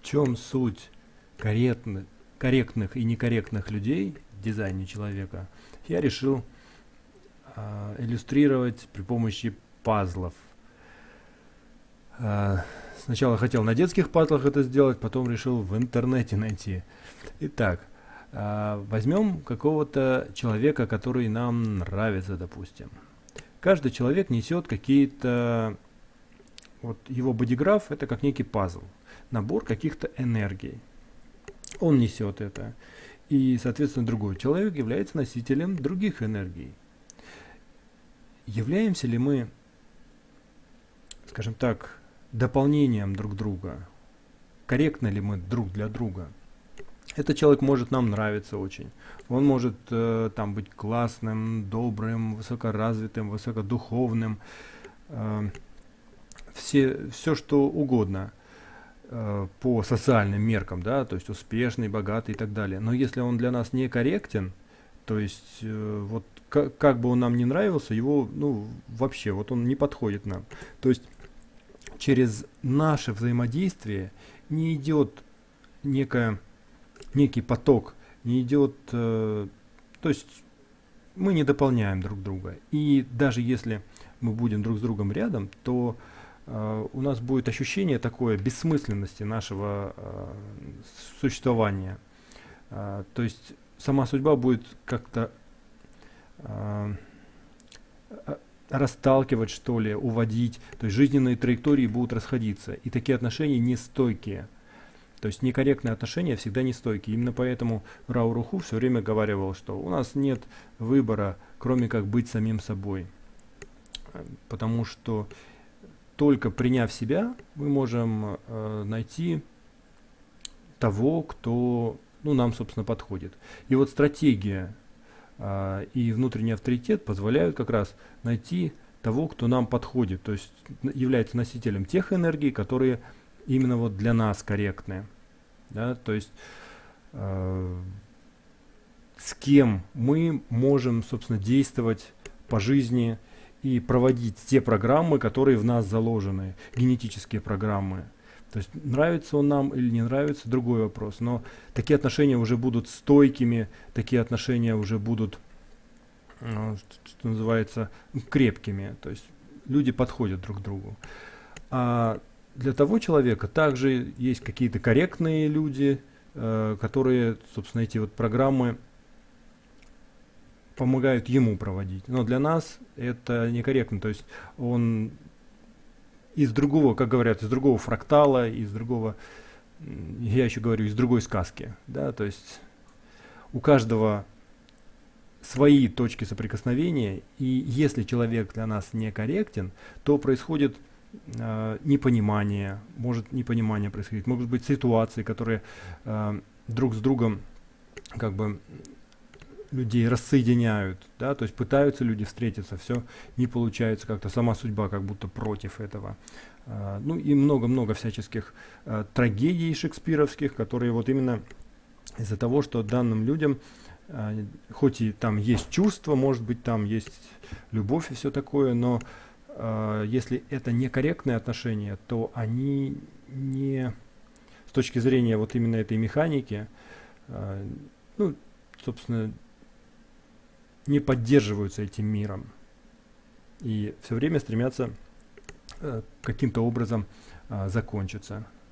чем суть корректных и некорректных людей в дизайне человека, я решил иллюстрировать при помощи пазлов. Сначала хотел на детских пазлах это сделать, потом решил в интернете найти. Итак, возьмем какого-то человека, который нам нравится, допустим. Каждый человек несет какие-то... Вот его бодиграф — это как некий пазл, набор каких-то энергий. Он несет это. И, соответственно, другой человек является носителем других энергий. Являемся ли мы, скажем так, дополнением друг друга? Корректны ли мы друг для друга? Этот человек может нам нравиться очень. Он может там быть классным, добрым, высокоразвитым, высокодуховным. Все что угодно по социальным меркам, да, то есть успешный, богатый и так далее. Но если он для нас не корректен, то есть вот как бы он нам не нравился, его, ну, вообще, вот он не подходит нам. То есть через наше взаимодействие не идет некий поток, не идет, то есть мы не дополняем друг друга. И даже если мы будем друг с другом рядом, то у нас будет ощущение такое бессмысленности нашего существования. То есть сама судьба будет как-то расталкивать, что ли, уводить. То есть жизненные траектории будут расходиться. И такие отношения нестойкие. То есть некорректные отношения всегда нестойкие. Именно поэтому Рао Руху все время говаривал, что у нас нет выбора, кроме как быть самим собой. Потому что только приняв себя, мы можем найти того, кто, ну, нам, собственно, подходит. И вот стратегия и внутренний авторитет позволяют как раз найти того, кто нам подходит, то есть является носителем тех энергий, которые именно вот для нас корректны. Да? То есть с кем мы можем, собственно, действовать по жизни и проводить те программы, которые в нас заложены, генетические программы. То есть нравится он нам или не нравится, другой вопрос. Но такие отношения уже будут стойкими, такие отношения уже будут, что называется, крепкими. То есть люди подходят друг к другу. А для того человека также есть какие-то корректные люди, которые, собственно, эти вот программы помогают ему проводить. Но для нас это некорректно. То есть он из другого, как говорят, из другого фрактала, из другого, я еще говорю, из другой сказки. Да? То есть у каждого свои точки соприкосновения, и если человек для нас некорректен, то происходит непонимание, может непонимание происходить, могут быть ситуации, которые друг с другом как бы людей рассоединяют, да, то есть пытаются люди встретиться, все не получается, как-то сама судьба как будто против этого. Ну и много-много всяческих трагедий шекспировских, которые вот именно из-за того, что данным людям, хоть и там есть чувства, может быть там есть любовь и все такое, но если это некорректные отношения, то они не, с точки зрения вот именно этой механики, ну, собственно, не поддерживаются этим миром и все время стремятся каким-то образом закончиться.